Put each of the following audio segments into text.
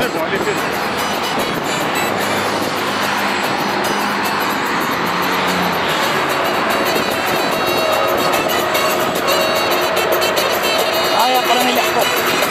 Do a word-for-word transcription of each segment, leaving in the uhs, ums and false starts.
bon, elle est faite. اه يا قرن اللي حفظ.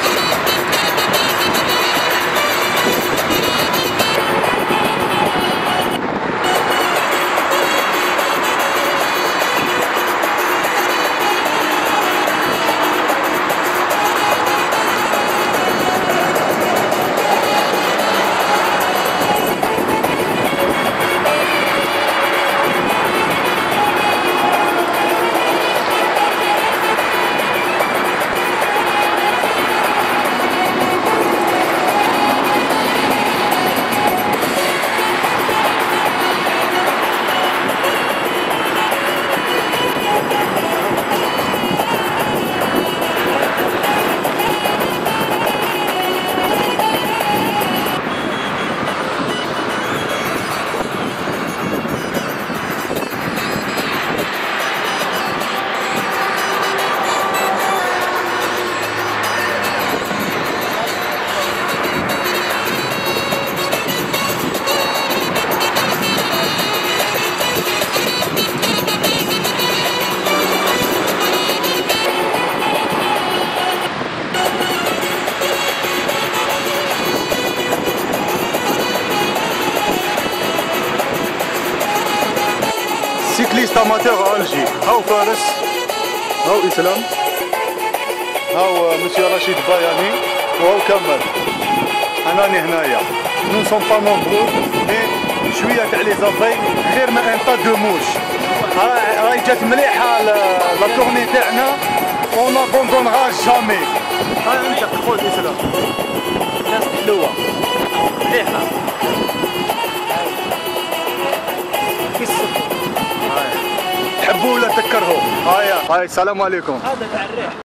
سيكليست اماتور الجي. هاو فارس، هاو اسلام، هاو مسيو رشيد باياني، وهاو كمال. اناني هنايا. نو سون با نومبرو، مي شويه تاع لي زافاي خير من ان تا دو موش. راهي جات مليحه لا تورني تاعنا، اون ابوندونغا جامي. ها انت خذ اسلام. ناس حلوه مليحه. كي الصبح تحبوا ولا تكرهوا؟ هاي هاي السلام عليكم. هذا تاع الريح.